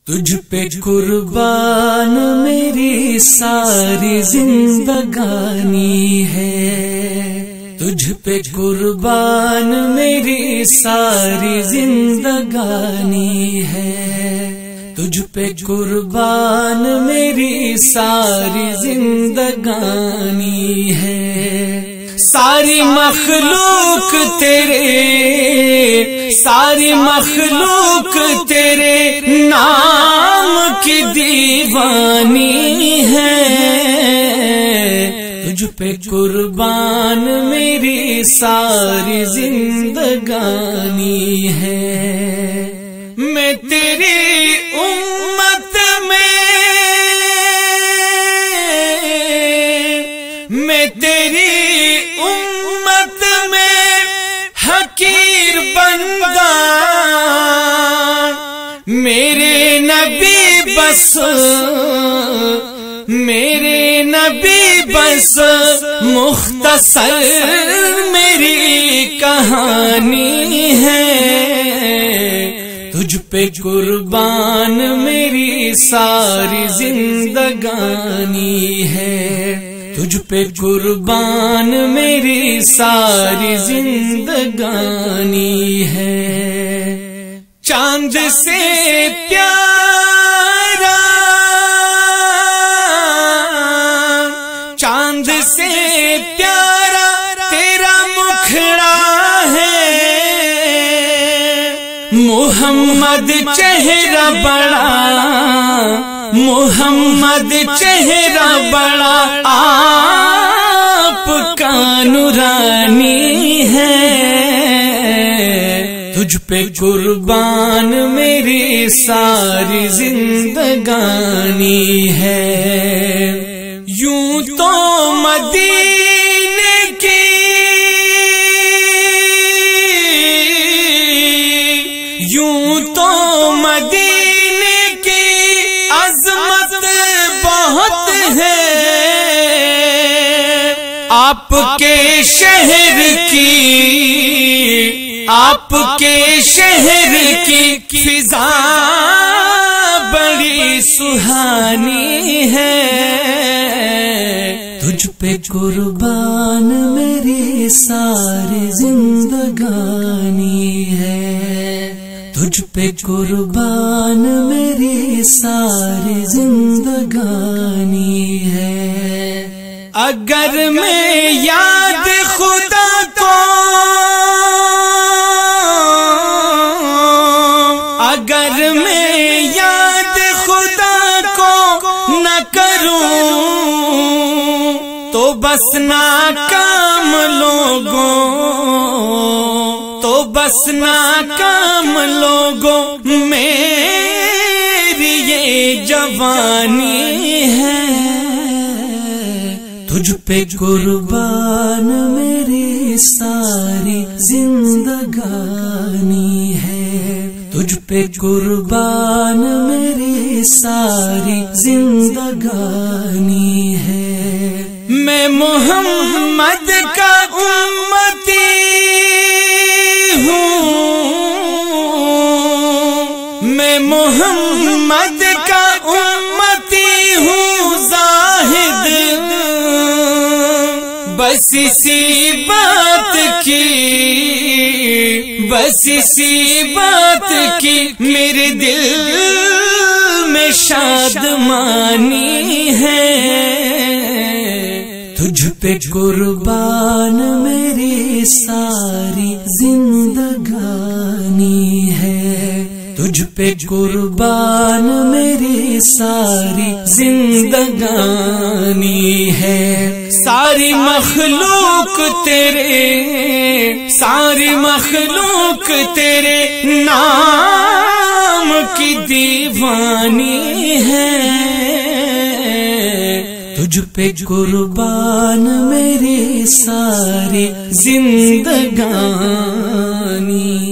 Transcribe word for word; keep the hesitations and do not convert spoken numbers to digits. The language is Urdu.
تجھ پہ قربان میری ساری زندگانی ہے، تجھ پہ قربان میری ساری زندگانی ہے، تجھ پہ قربان میری ساری زندگانی ہے۔ ساری مخلوق تیرے، ساری مخلوق تیرے نام کی دیوانی ہے، تجھ پہ قربان میری ساری زندگانی ہے۔ میں تیری امت میں، میں تیری امت میں حقیر بندہ، میرے نبی بس، میرے نبی بس مختصر میری کہانی ہے، تجھ پہ قربان میری ساری زندگانی ہے، تجھ پہ قربان میری ساری زندگانی ہے۔ چاند سے پیارا، چاند سے پیارا تیرا مکھڑا ہے، محمد چہرہ بڑا، محمد چہرہ بڑا آپ کا نورانی ہے، تجھ پہ قربان میری ساری زندگانی ہے۔ یوں تو مدینے کی، یوں تو مدینے کی عظمت بہت ہے، آپ کے شہر کی، آپ کے شہر کی فضا بڑی سہانی ہے، تجھ پہ قربان میری ساری زندگانی ہے، تجھ پہ قربان میری ساری زندگانی ہے۔ اگر میں یاد خدا کو، اگر میں یاد خدا کو نہ کروں تو بس ناکام لوگوں، تو بس ناکام لوگوں میری یہ جوانی ہے، تجھ پہ قربان میری ساری زندگانی ہے، تجھ پہ قربان میری ساری زندگانی ہے۔ میں محمد کا امتی ہوں، میں محمد کا امتی ہوں زاہد، بس اسی بات کی، بس اسی بات کی میرے دل میں شادمانی ہے، تجھ پہ قربان میری ساری زندگانی ہے، تجھ پہ قربان میری ساری زندگانی ہے۔ ساری مخلوق تیرے، ساری مخلوق تیرے نام کی دیوانی ہے، تجھ پہ قربان میری ساری زندگانی